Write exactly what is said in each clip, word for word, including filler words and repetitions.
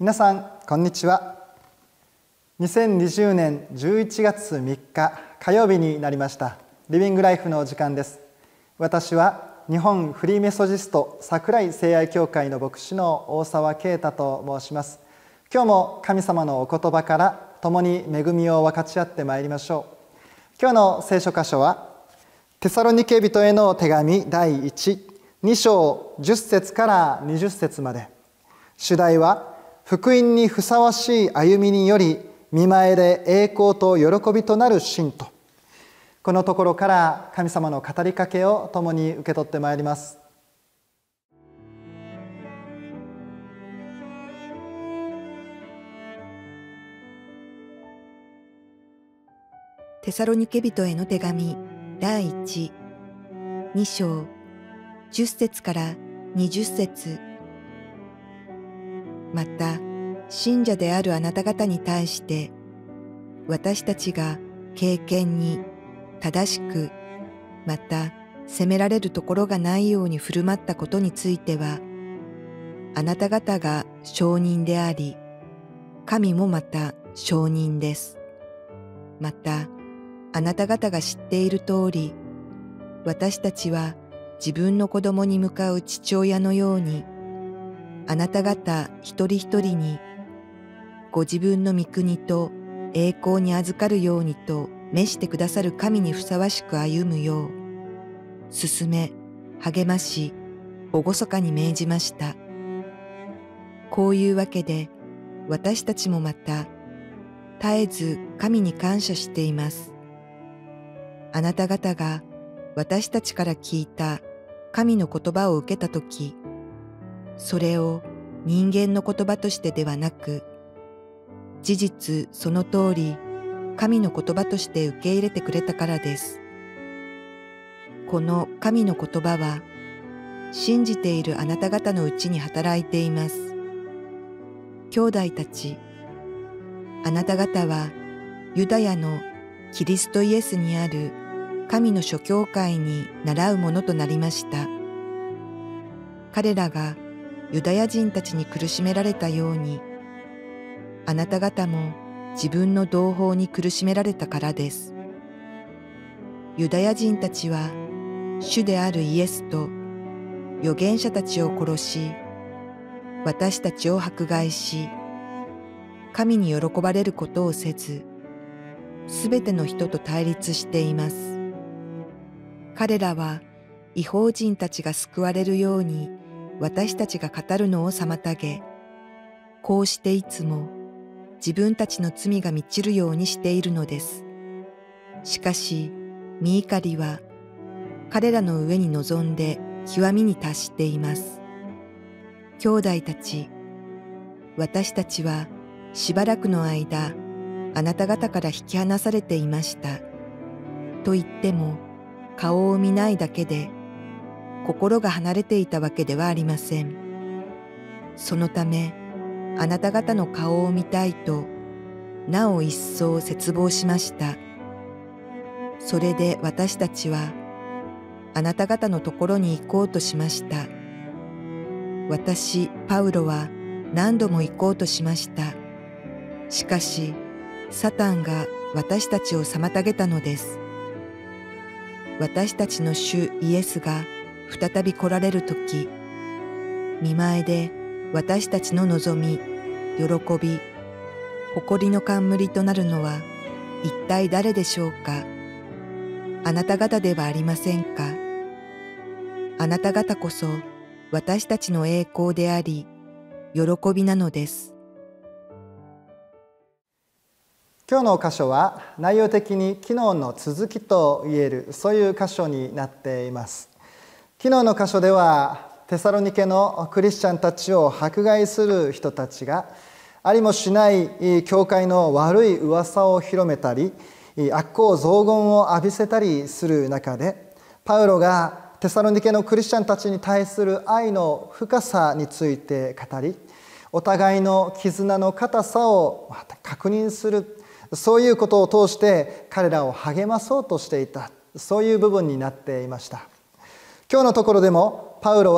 皆さんこんにちは。にせんにじゅうねんじゅういちがつみっか火曜日になりました。リビングライフの時間です。私は日本フリーメソジスト桜井聖愛教会の牧師の大沢啓太と申します。今日も神様のお言葉から共に恵みを分かち合ってまいりましょう。今日の聖書箇所はテサロニケ人への手紙だいいち、に章じゅっ節からにじゅっ節まで。主題は福音にふさわしい歩みにより見前で栄光と喜びとなる信徒。このところから神様の語りかけを共に受け取ってまいります。 テサロニケ人への手紙だいいち、に章じゅっ節からにじゅっ節。また信者であるあなた方に対して私たちが敬虔に正しくまた責められるところがないように振る舞ったことについてはあなた方が証人であり神もまた証人です。またあなた方が知っている通り私たちは自分の子供に向かう父親のようにあなた方一人一人にご自分の御国と栄光に預かるようにと召してくださる神にふさわしく歩むよう勧め励まし厳かに命じました。こういうわけで私たちもまた絶えず神に感謝しています。あなた方が私たちから聞いた神の言葉を受けたときそれを人間の言葉としてではなく、事実その通り神の言葉として受け入れてくれたからです。この神の言葉は、信じているあなた方のうちに働いています。兄弟たち、あなた方はユダヤのキリストイエスにある神の諸教会に倣うものとなりました。彼らがユダヤ人たちに苦しめられたように、あなた方も自分の同胞に苦しめられたからです。ユダヤ人たちは主であるイエスと預言者たちを殺し、私たちを迫害し、神に喜ばれることをせず、すべての人と対立しています。彼らは異邦人たちが救われるように、私たちが語るのを妨げ、こうしていつも自分たちの罪が満ちるようにしているのです。しかし、御怒りは彼らの上に臨んで極みに達しています。兄弟たち、私たちはしばらくの間、あなた方から引き離されていました。と言っても、顔を見ないだけで、心が離れていたわけではありません。そのため、あなた方の顔を見たいと、なお一層切望しました。それで私たちは、あなた方のところに行こうとしました。私、パウロは何度も行こうとしました。しかし、サタンが私たちを妨げたのです。私たちの主イエスが、再び来られるとき、見前で私たちの望み、喜び、誇りの冠となるのは一体誰でしょうか。あなた方ではありませんか。あなた方こそ私たちの栄光であり、喜びなのです。 今日の箇所は内容的に昨日の続きと言える、そういう箇所になっています。昨日の箇所ではテサロニケのクリスチャンたちを迫害する人たちがありもしない教会の悪い噂を広めたり悪口雑言を浴びせたりする中で、パウロがテサロニケのクリスチャンたちに対する愛の深さについて語り、お互いの絆の固さを確認する、そういうことを通して彼らを励まそうとしていた、そういう部分になっていました。今日のところでもパウロは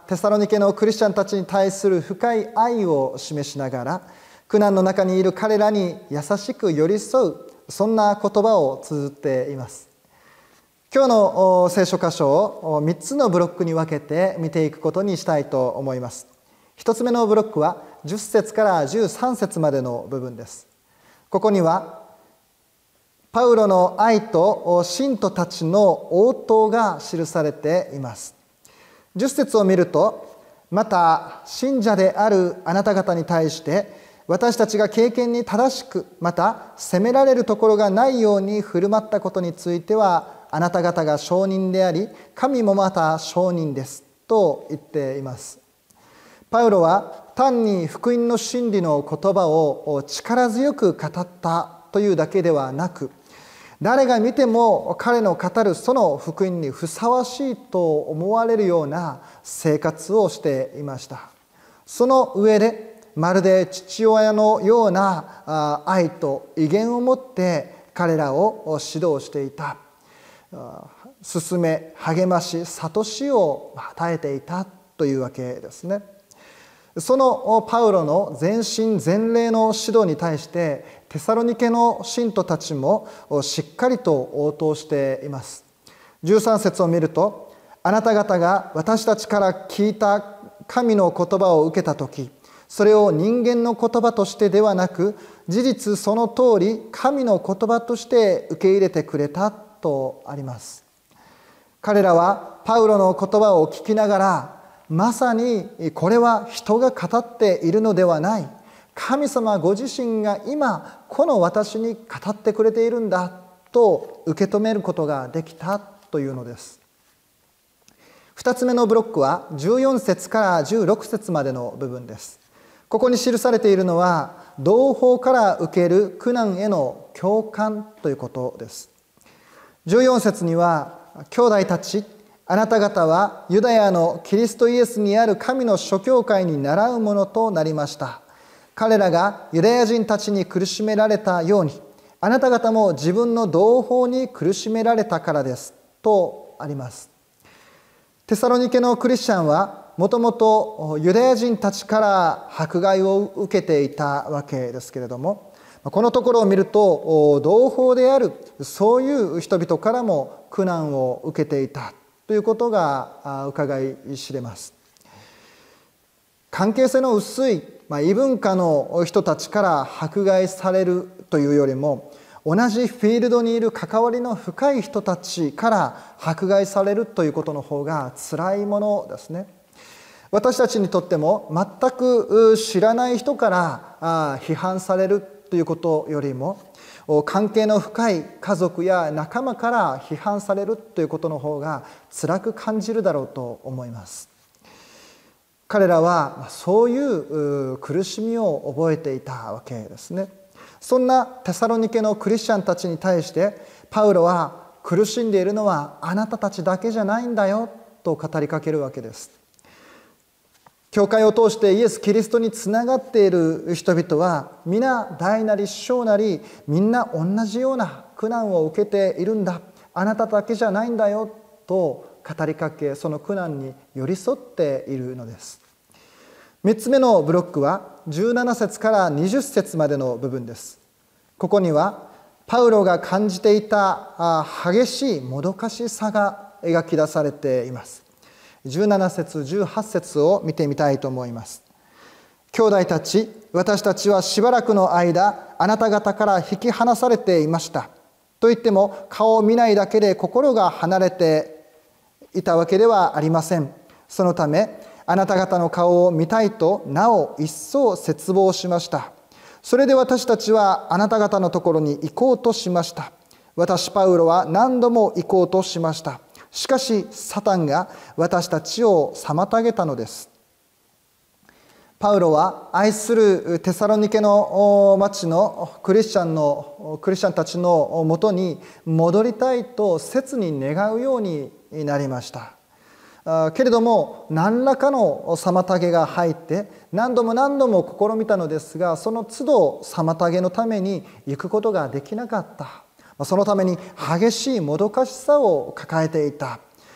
テサロニケのクリスチャンたちに対する深い愛を示しながら、苦難の中にいる彼らに優しく寄り添う、そんな言葉を綴っています。今日の聖書箇所をみっつのブロックに分けて見ていくことにしたいと思います。ひとつめのブロックはじゅっ節からじゅうさん節までの部分です。ここにはパウロの愛と信徒たちの応答が記されています。じゅっ節を見ると、また信者であるあなた方に対して私たちが経験に正しく、また責められるところがないように振る舞ったことについては、あなた方が証人であり、神もまた証人ですと言っています。パウロは単に福音の真理の言葉を力強く語ったというだけではなく、誰が見ても彼の語るその福音にふさわしいと思われるような生活をしていました。その上でまるで父親のような愛と威厳を持って彼らを指導していた。勧め、励まし、諭しを与えていたというわけですね。そのパウロの全身全霊の指導に対してテサロニケの信徒たちもしっかりと応答しています。じゅうさん節を見ると、あなた方が私たちから聞いた神の言葉を受けたとき、それを人間の言葉としてではなく、事実その通り神の言葉として受け入れてくれたとあります。彼らはパウロの言葉を聞きながら、まさにこれは人が語っているのではない、神様ご自身が今この私に語ってくれているんだと受け止めることができたというのです。ふたつめのブロックはじゅうよん節からじゅうろく節までの部分です。ここに記されているのは、同胞から受ける苦難への共感ということです。じゅうよん節には、兄弟たち、あなた方はユダヤのキリストイエスにある神の諸教会に倣うものとなりました。彼らがユダヤ人たちに苦しめられたように、あなた方も自分の同胞に苦しめられたからですとあります。テサロニケのクリスチャンはもともとユダヤ人たちから迫害を受けていたわけですけれども、このところを見ると同胞であるそういう人々からも苦難を受けていたということが伺い知れます。関係性の薄い異文化の人たちから迫害されるというよりも、同じフィールドにいる関わりの深い人たちから迫害されるということの方が辛いものですね。私たちにとっても全く知らない人から批判されるということよりも、関係の深い家族や仲間から批判されるということの方が辛く感じるだろうと思います。彼らはそういう苦しみを覚えていたわけですね。そんなテサロニケのクリスチャンたちに対してパウロは、苦しんでいるのはあなたたちだけじゃないんだよと語りかけるわけです。教会を通してイエス・キリストにつながっている人々は、皆大なり小なりみんな同じような苦難を受けているんだ、あなただけじゃないんだよと語りかけ、その苦難に寄り添っているのです。みっつめのブロックはじゅうなな節からにじゅう節までの部分です。ここにはパウロが感じていた激しいもどかしさが描き出されています。じゅうなな節じゅうはち節を見てみたいと思います。兄弟たち、私たちはしばらくの間あなた方から引き離されていました。と言っても顔を見ないだけで心が離れていたわけではありません。そのためあなた方の顔を見たいとなお一層切望しました。それで私たちはあなた方のところに行こうとしました。私パウロは何度も行こうとしました。しかしサタンが私たちを妨げたのです。パウロは愛するテサロニケの町のクリスチャンのクリスチャンたちのもとに戻りたいと切に願うようになりました。けれども何らかの妨げが入って何度も何度も試みたのですが、その都度妨げのために行くことができなかった。そのために激しいもどかしさを抱えていた。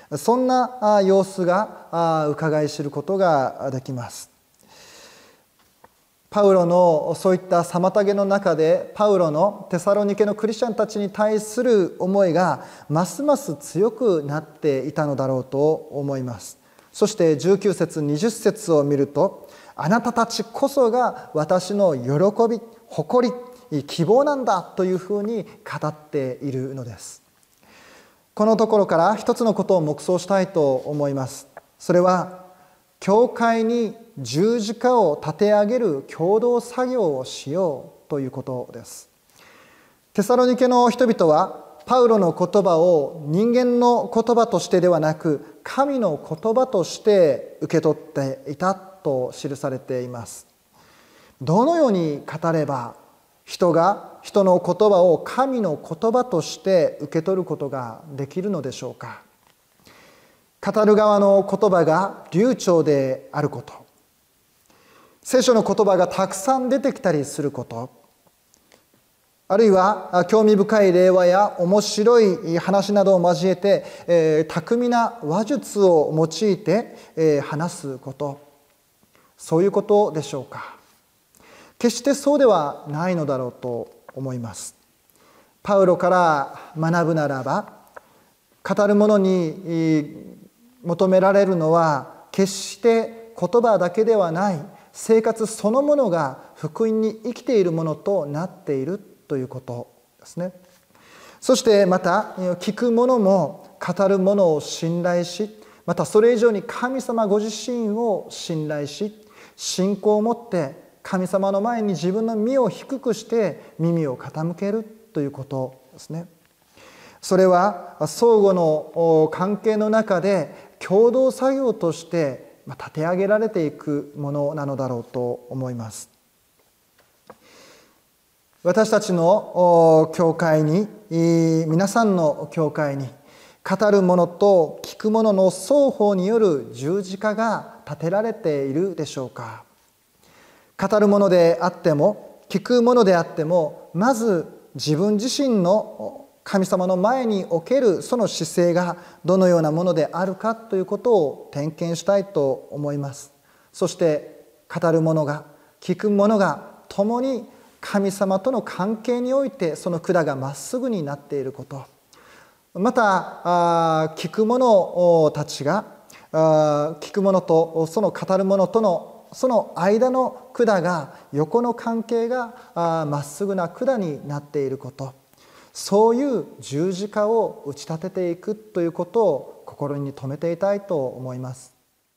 そんな様子が伺い知ることができます。パウロのそういった妨げの中で、パウロのテサロニケのクリスチャンたちに対する思いがますます強くなっていたのだろうと思います。そしてじゅうきゅう節にじゅう節を見ると、あなたたちこそが私の喜び、誇り、希望なんだというふうに語っているのです。このところから一つのことを黙想したいと思います。それは教会に十字架を立て上げる共同作業をしようということです。テサロニケの人々はパウロの言葉を人間の言葉としてではなく、神の言葉として受け取っていたと記されています。どのように語れば人が人の言葉を神の言葉として受け取ることができるのでしょうか。語る側の言葉が流暢であること、聖書の言葉がたくさん出てきたりすること、あるいは興味深い例話や面白い話などを交えて、えー、巧みな話術を用いて、えー、話すこと、そういうことでしょうか。決してそうではないのだろうと思います。パウロから学ぶならば、語る者に求められるのは決して言葉だけではない、生活そのものが福音に生きているものとなっているということですね。そしてまた聞く者も語る者を信頼し、またそれ以上に神様ご自身を信頼し、信仰を持って神様の前に自分の身を低くして耳を傾けるということですね。それは相互の関係の中で共同作業として立て上げられていくものなのだろうと思います。私たちの教会に、皆さんの教会に、語る者と聞く者の双方による十字架が立てられているでしょうか。語る者であっても聞く者であっても、まず自分自身の神様の前におけるその姿勢がどのようなものであるかということを点検したいと思います。そして語る者が聞く者が共に神様との関係においてその管がまっすぐになっていること、また聞く者たちが聞く者とその語る者とのその間の管が、横の関係がまっすぐな管になっていること、そういう十字架を打ち立てていくということを心に留めていたいと思います。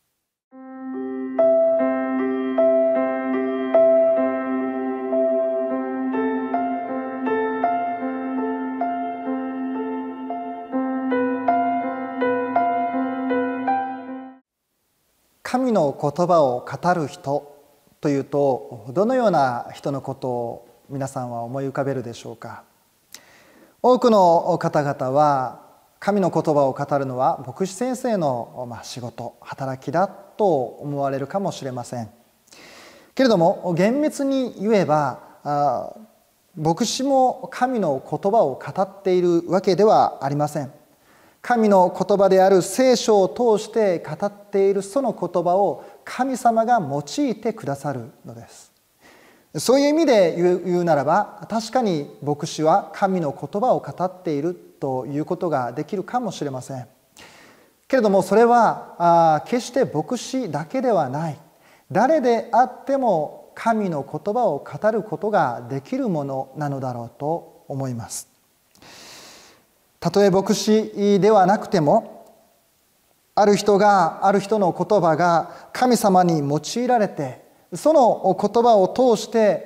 神の言葉を語る人というと、どのような人のことを皆さんは思い浮かべるでしょうか。多くの方々は神の言葉を語るのは牧師先生の仕事、働きだと思われるかもしれませんけれども、厳密に言えば牧師も神の言葉を語っているわけではありません。神の言葉である聖書を通して語っているその言葉を神様が用いてくださるのです。そういう意味で言う、言うならば、確かに牧師は神の言葉を語っているということができるかもしれませんけれども、それはあ決して牧師だけではない、誰であっても神の言葉を語ることができるものなのだろうと思います。たとえ牧師ではなくても、ある人がある人の言葉が神様に用いられて、その言葉を通して、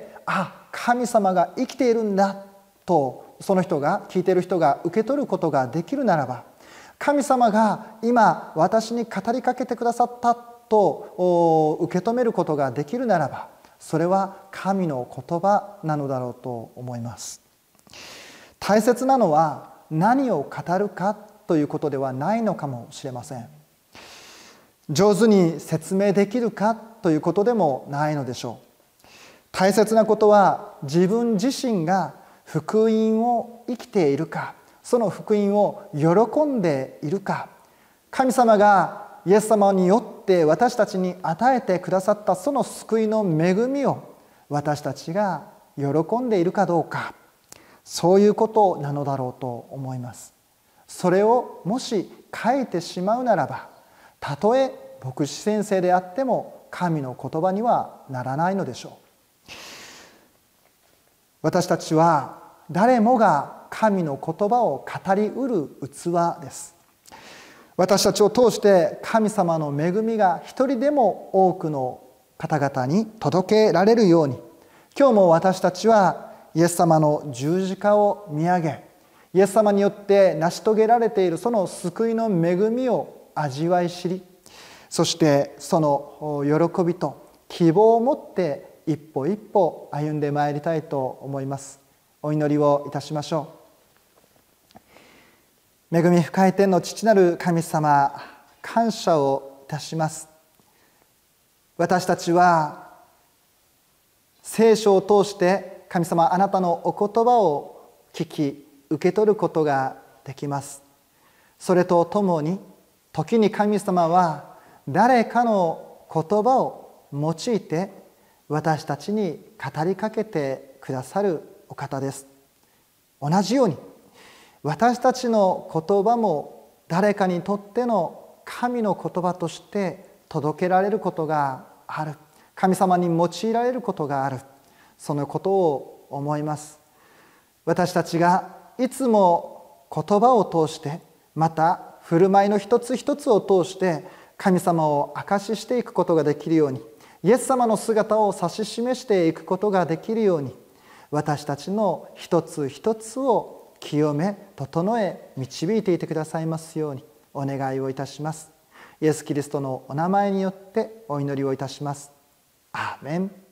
あ、神様が生きているんだとその人が、聞いている人が受け取ることができるならば、神様が今私に語りかけてくださったと受け止めることができるならば、それは神の言葉なのだろうと思います。大切なのは何を語るかということではないのかもしれません。上手に説明できるかということでもないのでしょう。大切なことは自分自身が福音を生きているか、その福音を喜んでいるか、 神様がイエス様によって私たちに与えてくださったその救いの恵みを私たちが喜んでいるかどうか、そういうことなのだろうと思います。それをもし書いてしまうならば、たとえ牧師先生であっても神の言葉にはならないのでしょう。私たちは誰もが神の言葉を語りうる器です。私たちを通して神様の恵みが一人でも多くの方々に届けられるように、今日も私たちはイエス様の十字架を見上げ、イエス様によって成し遂げられているその救いの恵みを味わい知り、そしてその喜びと希望を持って一歩一歩歩んでまいりたいと思います。お祈りをいたしましょう。恵み深い天の父なる神様、感謝をいたします。私たちは聖書を通して神様、あなたのお言葉を聞き受け取ることができます。それとともに、時に神様は誰かの言葉を用いて私たちに語りかけてくださるお方です。同じように私たちの言葉も誰かにとっての神の言葉として届けられることがある。神様に用いられることがある。そのことを思います。私たちがいつも言葉を通して、また振る舞いの一つ一つを通して神様を証ししていくことができるように、イエス様の姿を指し示していくことができるように、私たちの一つ一つを清め整え導いていてくださいますようにお願いをいたします。イエス・キリストのお名前によってお祈りをいたします。アーメン。